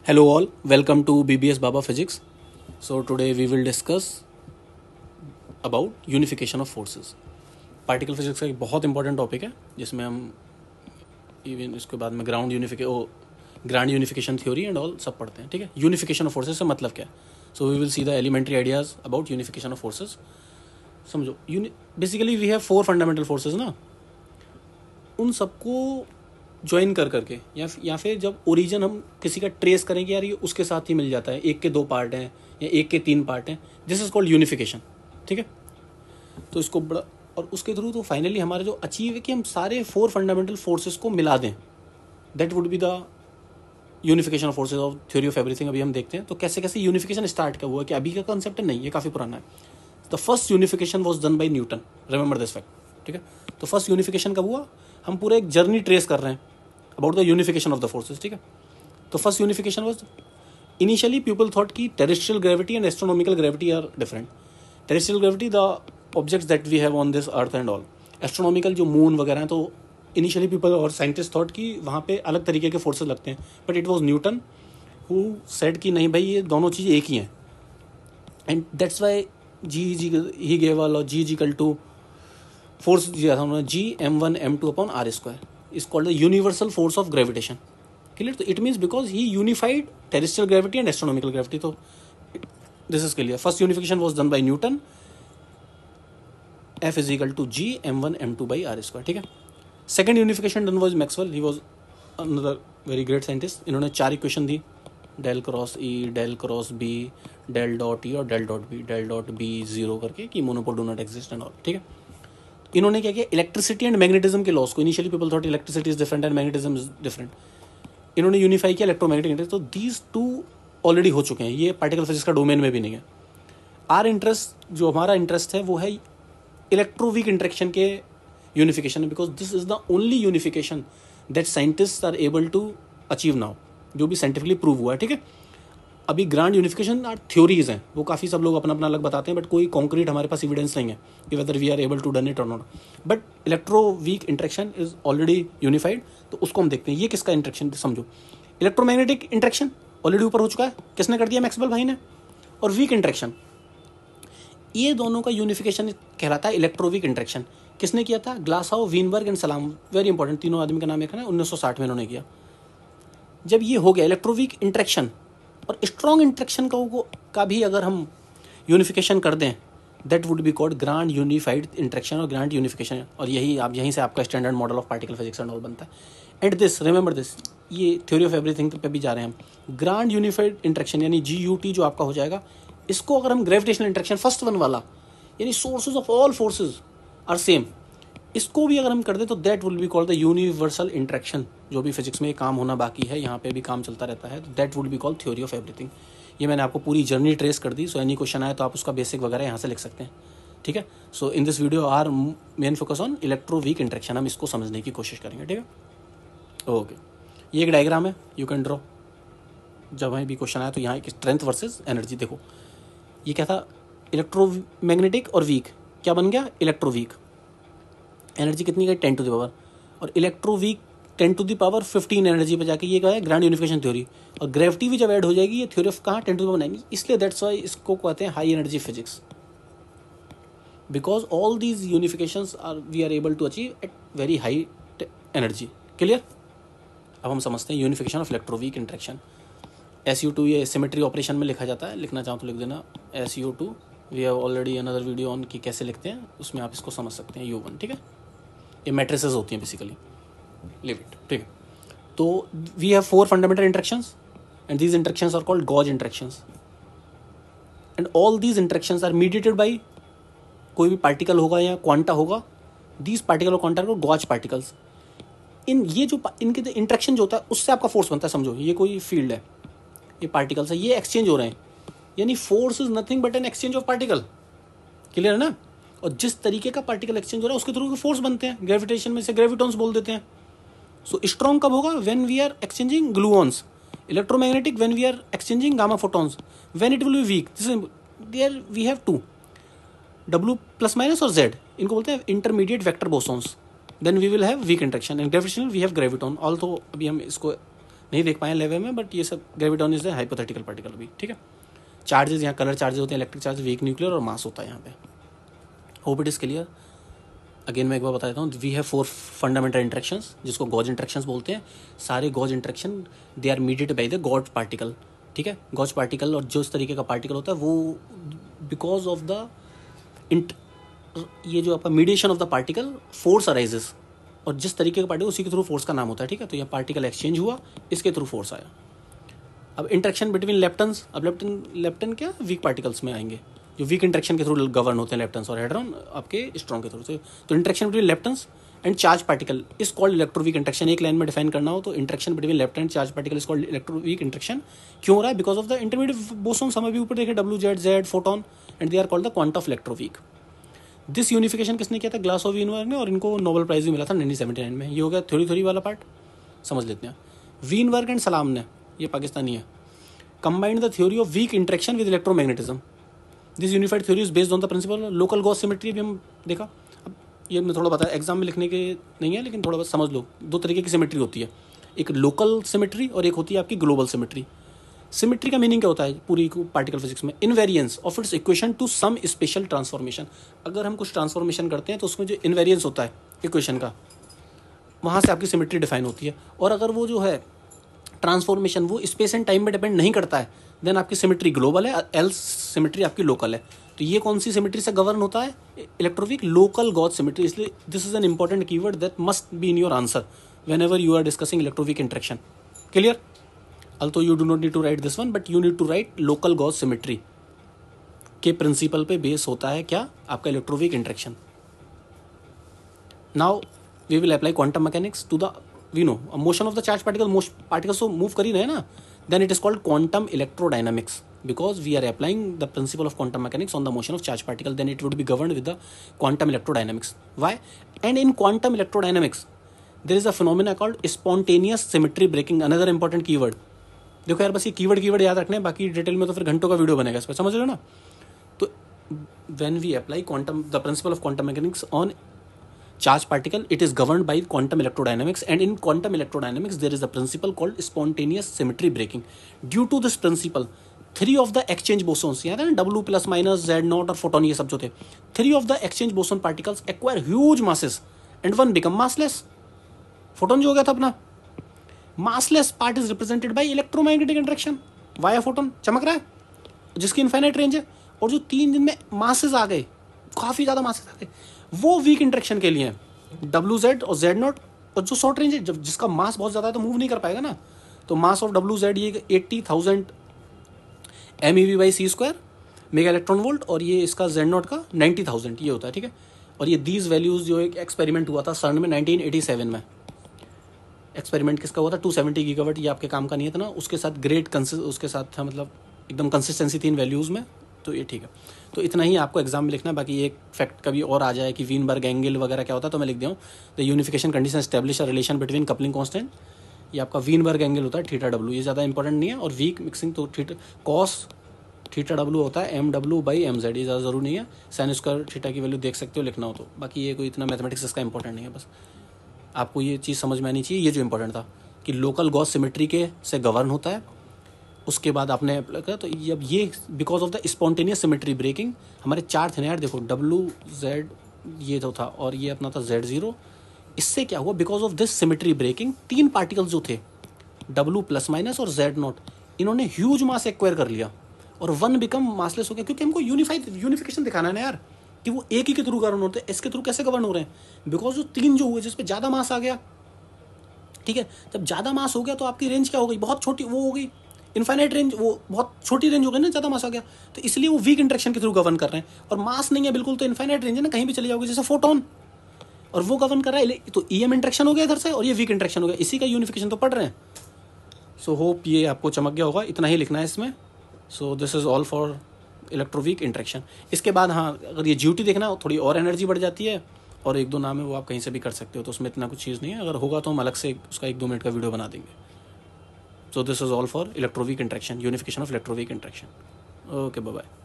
Hello all, welcome to BBS Baba Physics. So today we will discuss about unification of forces. Particle physics का एक बहुत important topic है जिसमें हम even इसके बाद में grand unification theory and all सब पढ़ते हैं. ठीक है, यूनिफिकेशन ऑफ फोर्सेस से मतलब क्या है. So we will see the elementary ideas about unification of forces. समझो, basically we have 4 fundamental forces ना, उन सबको ज्वाइन कर करके या फिर जब ओरिजिन हम किसी का ट्रेस करेंगे, यार ये उसके साथ ही मिल जाता है, एक के 2 पार्ट हैं या एक के 3 पार्ट हैं, दिस इज कॉल्ड यूनिफिकेशन. ठीक है, तो इसको बड़ा और उसके थ्रू तो फाइनली हमारा जो अचीव है कि हम सारे 4 फंडामेंटल फोर्सेस को मिला दें, that would be the unification of forces of theory of everything. अभी हम देखते हैं तो कैसे कैसे यूनिफिकेशन स्टार्ट क्या हुआ, कि अभी का कंसेप्ट नहीं, ये काफ़ी पुराना है. The first unification was done by Newton, remember this fact. ठीक है, तो फर्स्ट यूनिफिकेशन कब हुआ, हम पूरे एक जर्नी ट्रेस कर रहे हैं about the unification of the forces. ठीक है, तो first unification was initially people thought कि terrestrial gravity and astronomical gravity are different. Terrestrial gravity the objects that we have on this earth and all. Astronomical जो moon वगैरह हैं, तो initially people और scientist thought कि वहाँ पे अलग तरीके के फोर्सेस लगते हैं, but it was Newton who said कि नहीं भाई, ये दोनों चीज़ एक ही हैं. And that's why he gave a law G=2 force दिया था उन्होंने, G m1 m2 upon r² is called the universal force of gravitation. Clear? तो it means because he unified terrestrial gravity and astronomical gravity. तो this is clear. First unification was done by Newton. F is equal to G m1 m2 by r². ठीक है. Second unification done was Maxwell. He was another very great scientist. इन्होंने 4 equation दी, del cross E, del cross B, del dot E और del dot B. Del dot B 0 करके कि monopole do not exist and all. ठीक है, इन्होंने क्या किया, इलेक्ट्रिसिटी एंड मैग्नेटिज्म के लॉस को, initially people thought electricity is different and magnetism is different, इन्होंने यूनिफाई किया इलेक्ट्रोमैग्नेटिक इंटरेस्ट. तो दीज 2 ऑलरेडी हो चुके हैं, ये पार्टिकल फिजिक्स का डोमेन में भी नहीं है. आर इंटरेस्ट, जो हमारा इंटरेस्ट है वो है इलेक्ट्रोवीक इंटरेक्शन के unification, because this is the only unification that scientist are able to achieve now, जो भी साइंटिफिकली प्रूव हुआ है. ठीक है, अभी ग्रांड यूनिफिकेशन थ्योरीज हैं, वो काफ़ी सब लोग अपना अपना अलग बताते हैं, बट कोई कॉन्क्रीट हमारे पास एविडेंस नहीं है कि whether we are able to done it और not. But electro weak interaction is already unified, तो उसको हम देखते हैं. ये किसका इंटरेक्शन, समझो, इलेक्ट्रोमैग्नेटिक इंटरेक्शन ऑलरेडी ऊपर हो चुका है, किसने कर दिया, मैक्सवेल भाई ने. और वीक इंटरेक्शन, ये दोनों का यूनिफिकेशन कहलाता है इलेक्ट्रोवीक इंटरेक्शन. किसने किया था, Glashow, Weinberg and Salam. Very important, तीनों आदमी का नाम एक है, 1960 में इन्होंने किया. जब ये हो गया इलेक्ट्रोवीक इंटरेक्शन और स्ट्रॉन्ग इंटरेक्शन का भी अगर हम यूनिफिकेशन कर दें, that would be called grand unified interaction और ग्रांड यूनिफिकेशन. और यहीं से आपका standard model of particle physics and all बनता है. एंड दिस, रिमेंबर दिस, ये थ्योरी ऑफ एवरीथिंग पे भी जा रहे हैं हम. ग्रांड यूनिफाइड इंटरेक्शन यानी GUT जो आपका हो जाएगा, इसको अगर हम ग्रेविटेशनल इंटरेक्शन फर्स्ट वन वाला, यानी sources of all forces are same, इसको भी अगर हम कर दें तो that will be called the universal interaction. जो भी फिजिक्स में काम होना बाकी है, यहाँ पे भी काम चलता रहता है, तो that will be called theory of everything. ये मैंने आपको पूरी जर्नी ट्रेस कर दी. सो एनी क्वेश्चन आए तो आप उसका बेसिक वगैरह यहाँ से लिख सकते हैं. ठीक है, so in this video our main focus on electro weak interaction, हम इसको समझने की कोशिश करेंगे. ठीक है, ओके. ये एक डायग्राम है, यू कैन ड्रॉ. जब हमें भी क्वेश्चन आया तो यहाँ एक स्ट्रेंथ वर्सेज एनर्जी. देखो ये क्या था, इलेक्ट्रोमैग्नेटिक और वीक, क्या बन गया, इलेक्ट्रोवीक. एनर्जी कितनी गई, 10 टू द पावर, और electroweak 10 to the power 15 energy पे जाके ये क्या है, ग्रांड यूनिफिकेशन थ्योरी. और ग्रेविटी भी जब ऐड हो जाएगी, ये थ्योरी ऑफ कहाँ, 10 टू द पावर 9. इसलिए दैट्स वाई इसको कहते हैं high energy physics, because all these unifications are we are able to achieve at very high energy. Clear. अब हम समझते हैं unification of electroweak interaction. SU2 ये सिमेट्री ऑपरेशन में लिखा जाता है, लिखना चाहो तो लिख देना SU2. We have already another video on कि कैसे लिखते हैं, उसमें आप इसको समझ सकते हैं. U1. ठीक है, ये मैट्रिसेस होती हैं बेसिकली, लिव इट. ठीक है, तो we have 4 fundamental interactions and these interactions are called gauge interactions. And all these interactions are mediated by, कोई भी पार्टिकल होगा या क्वांटा होगा, दीज पार्टिकल और क्वांटा को गॉज पार्टिकल्स. ये जो इनके इंटरेक्शन जो होता है उससे आपका फोर्स बनता है. समझो ये कोई फील्ड है, ये पार्टिकल्स है, ये एक्सचेंज हो रहे हैं, यानी force is nothing but an exchange of particle. Clear है ना. और जिस तरीके का पार्टिकल एक्सचेंज हो रहा है उसके थ्रू फोर्स बनते हैं. ग्रेविटेशन में से ग्रेविटॉन्स बोल देते हैं. सो स्ट्रॉन्ग कब होगा, when we are exchanging gluons. Electromagnetic when we are exchanging gamma photons. When it will be weak, this is there we have 2 W+- और Z, इनको बोलते हैं intermediate vector bosons. Then we will have weak interaction. And gravitational we have graviton. Also अभी हम इसको नहीं देख पाए लेवल में, बट ये सब graviton is a hypothetical particle भी, ठीक है। चार्जेस यहाँ कलर चार्जेस होते हैं, इलेक्ट्रिक चार्ज, वीक न्यूक्लियर और मास होता है यहाँ पे। Hope it is clear. Again मैं एक बार बता देता हूँ, वी हैव 4 फंडामेंटल इंटरेक्शंस जिसको गॉज इंटरेक्शंस बोलते हैं। सारे gauge interaction they are mediated by the gauge particle, ठीक है। गॉज पार्टिकल और जो इस तरीके का पार्टिकल होता है वो बिकॉज ऑफ द ये जो आपका mediation of the particle force arises, और जिस तरीके का पार्टिकल उसी के थ्रू फोर्स का नाम होता है, ठीक है। तो ये पार्टिकल एक्सचेंज हुआ, इसके थ्रू फोर्स आया। अब इंटरेक्शन बिटवीन लेप्टन्स, अब लेप्टन क्या वीक पार्टिकल्स में आएंगे जो वीक इंटरेक्शन के थ्रू गवर्न होते हैं, लेप्टन्स और हेड्रॉन आपके स्ट्रॉन्ग के थ्रू से। तो interaction between leptons and charge particle is called electroweak interaction. एक लाइन में डिफाइन करना हो तो interaction between lepton and charge particle is called electroweak interaction. क्यों हो रहा है? Because of the intermediate bosons, हम अभी ऊपर देखे WZ photon, and they are called the quanta of electroweak. This unification किसने किया था? ग्लासोव वीनबर्ग ने, और इनको नोबेल प्राइज भी मिला था 1979 में। ये हो गया थ्योरी वाला पार्ट, समझ लेते हैं। वीनबर्ग एंड सलाम ने, ये पाकिस्तानी है, combined the theory of weak interaction with electromagnetism. This unified theory is based on the principle of local Gauss symmetry। अभी हम देखा, अब ये मैं थोड़ा बताया, एग्जाम में लिखने के नहीं है लेकिन थोड़ा बहुत समझ लो। 2 तरीके की सिमेट्री होती है, एक लोकल सिमेट्री और एक होती है आपकी ग्लोबल सिमेट्री। सिमेट्री का मीनिंग क्या होता है पूरी पार्टिकल फिजिक्स में? Invariance of its equation to some special transformation. अगर हम कुछ ट्रांसफॉर्मेशन करते हैं तो उसमें जो इनवेरियंस होता है इक्वेशन का, वहाँ से आपकी सिमेट्री डिफाइन होती है। और अगर वो जो है ट्रांसफॉर्मेशन वो स्पेस एंड टाइम में डिपेंड नहीं करता है, देन आपकी सिमेट्री ग्लोबल है, एल्स सिमेट्री आपकी लोकल है। तो ये कौन सी सिमेट्री से गवर्न होता है? Electroweak local gauge symmetry. इसलिए this is an important keyword that must be in your answer whenever you are discussing electroweak interaction. Clear? Also you do not need to write this one, but you need to write local gauge symmetry के principle पे base होता है क्या? आपका electroweak interaction. Now we will apply quantum mechanics to the we know a motion of the charged particle, most particles so move कर ही रहे ना, then it is called quantum electrodynamics because we are applying the principle of quantum mechanics on the motion of charged particle, then it would be governed with the quantum electrodynamics. Why? And in quantum electrodynamics there is a phenomena called spontaneous symmetry breaking, another important keyword। देखो यार बस ये keyword याद रखने हैं, बाकी detail में तो फिर घंटों का वीडियो बनेगा इस पर, समझ रहे हो ना। तो when we apply quantum the principle of quantum mechanics on charged particle, it is governed by quantum electrodynamics, and in quantum electrodynamics there is a principle called spontaneous symmetry breaking. Due to this principle 3 of the exchange bosons, याद है ना, W plus minus Z0 और photon, ये सब जो थे, 3 of the exchange boson particles acquire huge masses and one become massless। photon जो हो गया था अपना, massless part is represented by electromagnetic interaction via photon, चमक रहा है, जिसकी इनफाइनाइट रेंज है। और जो 3 दिन में मासेस आ गए, काफ़ी ज़्यादा मासेस आ गए, वो वीक इंटरेक्शन के लिए है, WZ और Z0। और जो शॉर्ट रेंज है, जब जिसका मास बहुत ज़्यादा है तो मूव नहीं कर पाएगा ना, तो मास ऑफ WZ ये 80,000 MeV/c² मेगा इलेक्ट्रॉन वोल्ट, और ये इसका Z0 का 90,000 ये होता है, ठीक है। और ये दीज वैल्यूज़ जो एक एक्सपेरिमेंट हुआ था CERN में 1987 में, एक्सपेरिमेंट किसका हुआ था? 270 गीगावाट, ये आपके काम का नहीं है ना, उसके साथ उसके साथ था, मतलब एकदम कंसिस्टेंसी थी इन वैल्यूज़ में, तो ये ठीक है। तो इतना ही आपको एग्जाम में लिखना है, बाकी एक फैक्ट कभी और आ जाए कि वीनबर्ग एंगल वगैरह क्या होता है तो मैं लिख दूँ, the unification condition establish a relation between coupling constant, ये आपका वीनबर्ग एंगल होता है θW, ये ज़्यादा इंपॉर्टेंट नहीं है। और वीक मिक्सिंग तो कॉस θW होता है MW/mz, ये ज़्यादा जरूरी नहीं है। साइन स्क्वायर थीटा की वैल्यू देख सकते हो लिखना हो तो, बाकी ये कोई इतना मैथमेटिक्स इसका इंपॉर्टेंट नहीं है। बस आपको ये चीज़ समझ में आनी चाहिए, ये जो इंपॉर्टेंट था कि लोकल गॉस सिमेट्री के से गवर्न होता है। उसके बाद आपने अप्लाई करा, तो अब ये because of the spontaneous symmetry breaking, हमारे 4 थे ना यार, देखो WZ ये तो था, और ये अपना था Z0। इससे क्या हुआ? Because of this symmetry breaking 3 particles जो थे W प्लस माइनस और Z0, इन्होंने ह्यूज मास एक्वायर कर लिया और वन बिकम मासलेस हो गया, क्योंकि हमको यूनिफिकेशन दिखाना है ना यार, कि वो एक ही के थ्रू गवर्न होते हैं, इसके थ्रू कैसे गवर्न हो रहे हैं? बिकॉज जो 3 जो हुए जिसपे ज़्यादा मास आ गया, ठीक है, जब ज़्यादा मास हो गया तो आपकी रेंज क्या हो गई? बहुत छोटी वो हो गई, इनफाइनाइट रेंज, वो बहुत छोटी रेंज हो गई ना, ज़्यादा मास आ गया, तो इसलिए वो वीक इंटरेक्शन के थ्रू गवर्न कर रहे हैं। और मास नहीं है बिल्कुल, तो इनफाइनाइट रेंज है ना, कहीं भी चले जाओगे, जैसे फोटोन, और वो गवर्न कर रहा है, तो EM इंटरेक्शन हो गया इधर से, और ये वीक इंटरेक्शन हो गया, इसी का यूनिफिकेशन तो पढ़ रहे हैं। सो होप ये आपको चमक गया होगा, इतना ही लिखना है इसमें। So this is all for electroweak interaction. इसके बाद हाँ, अगर ये GUT देखना हो, थोड़ी और एनर्जी बढ़ जाती है, और 1-2 नाम है वो आप कहीं से भी कर सकते हो, तो उसमें इतना कुछ चीज़ नहीं है। अगर होगा तो हम अलग से उसका 1-2 मिनट का वीडियो बना देंगे। So this is all for electroweak interaction, unification of electroweak interaction. Okay, bye bye.